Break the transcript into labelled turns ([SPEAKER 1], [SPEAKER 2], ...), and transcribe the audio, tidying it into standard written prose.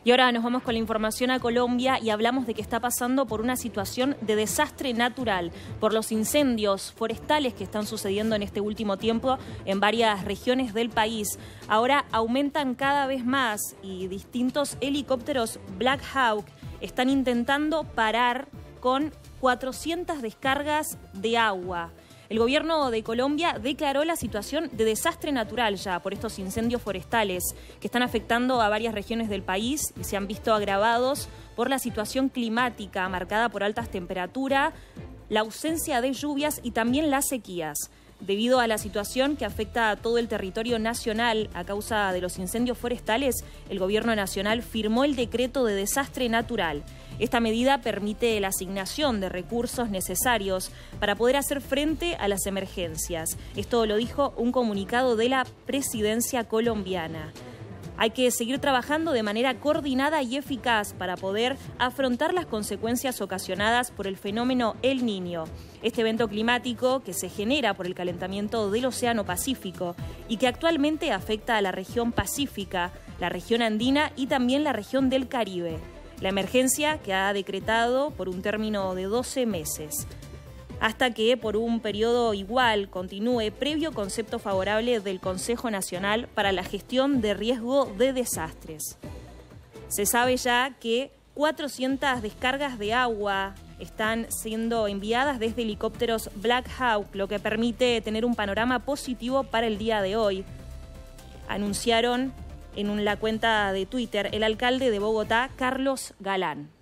[SPEAKER 1] Y ahora nos vamos con la información a Colombia y hablamos de que está pasando por una situación de desastre natural, por los incendios forestales que están sucediendo en este último tiempo en varias regiones del país. Ahora aumentan cada vez más y distintos helicópteros Black Hawk están intentando parar con 400 descargas de agua. El gobierno de Colombia declaró la situación de desastre natural ya por estos incendios forestales que están afectando a varias regiones del país y se han visto agravados por la situación climática marcada por altas temperaturas, la ausencia de lluvias y también las sequías. Debido a la situación que afecta a todo el territorio nacional a causa de los incendios forestales, el gobierno nacional firmó el decreto de desastre natural. Esta medida permite la asignación de recursos necesarios para poder hacer frente a las emergencias. Esto lo dijo un comunicado de la presidencia colombiana. Hay que seguir trabajando de manera coordinada y eficaz para poder afrontar las consecuencias ocasionadas por el fenómeno El Niño, este evento climático que se genera por el calentamiento del Océano Pacífico y que actualmente afecta a la región pacífica, la región andina y también la región del Caribe. La emergencia que ha decretado por un término de 12 meses. Hasta que, por un periodo igual, continúe previo concepto favorable del Consejo Nacional para la Gestión de Riesgo de Desastres. Se sabe ya que 400 descargas de agua están siendo enviadas desde helicópteros Black Hawk, lo que permite tener un panorama positivo para el día de hoy. Anunciaron en la cuenta de Twitter el alcalde de Bogotá, Carlos Galán.